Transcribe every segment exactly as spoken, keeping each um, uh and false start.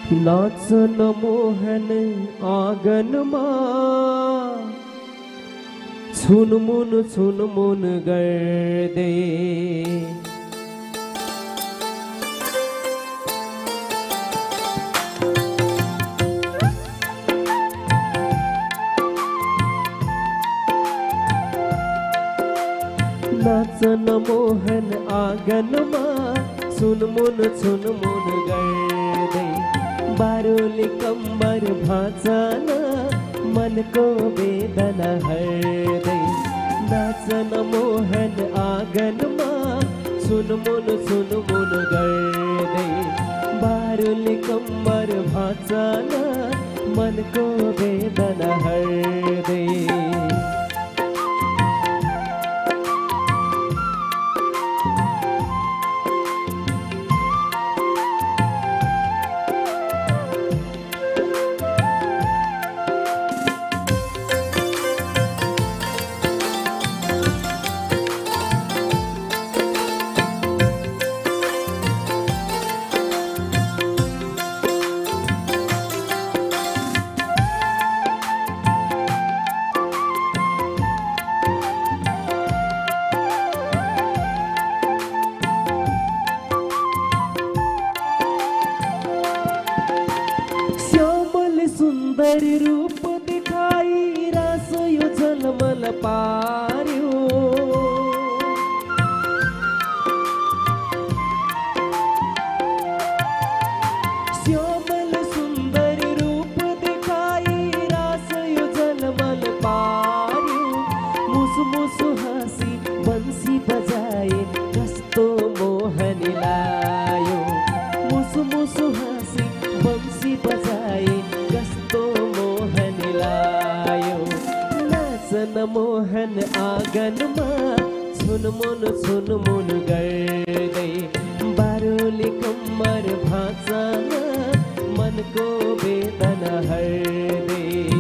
नाचन मोहन आँगनमा छुनमुन छुनमुन गर्दै नाचन मोहन आँगनमा छुनमुन छुनमुन गर्दै बारुली कम्बर भाँचन मनको वेदना हर्दै नाचन मोहन आँगनमा छुनमुन छुनमुन गर्दै बारुली कम्बर भाँचन मनको वेदना हर्दै सुंदर रूप दिखाई रास यो झलमल पार्यो श्यामल सुंदर रूप दिखाई रास यो झलमल पार्यो मुसु मुसु हाँसी बंसी बजाए कस्तो मोहन लायो मुसु मुसु हाँसी बंसी बजाए कस्तो मोहन लायो नाचन मोहन आँगनमा छुनमुन छुनमुन गर्दै बारुली कम्मर भाँचन मनको वेदना हर्दै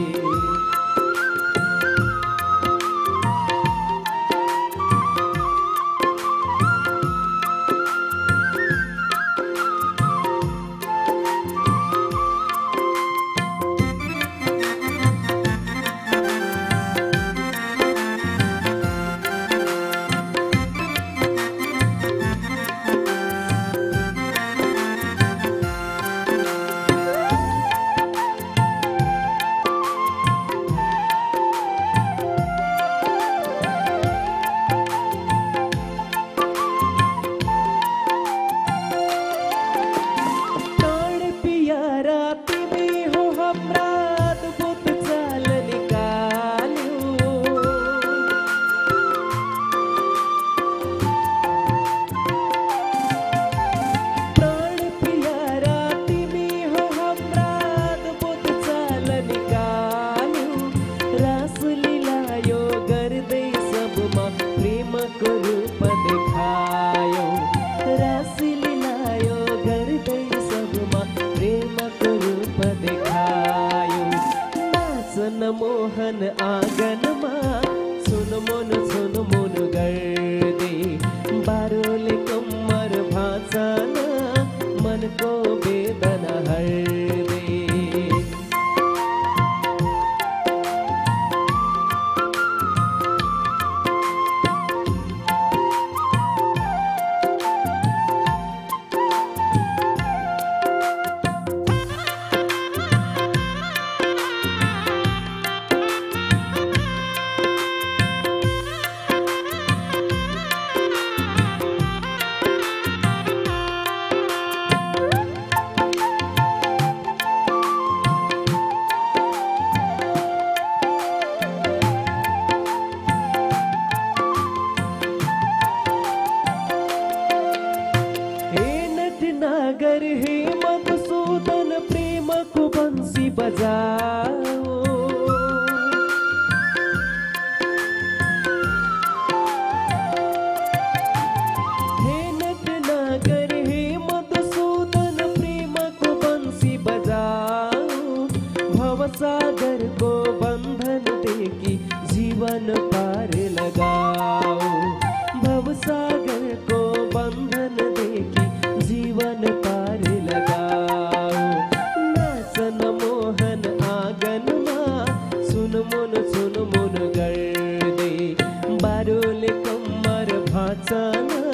मोहन आँगनमा छुनमुन छुनमुन गर्दै बारुली कम्मर भाँचन मनको वेदना हर्दै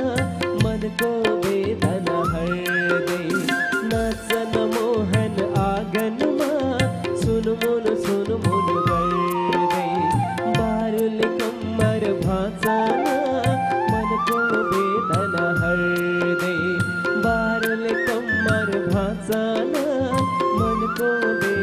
मन को वेदना हर दे। नाचन मोहन आंगन में सुन मुन सुन मुन कर दे। बारुल कमर भाषाना मन को वेदना हर दे। बारुल कमर भाषाना मन को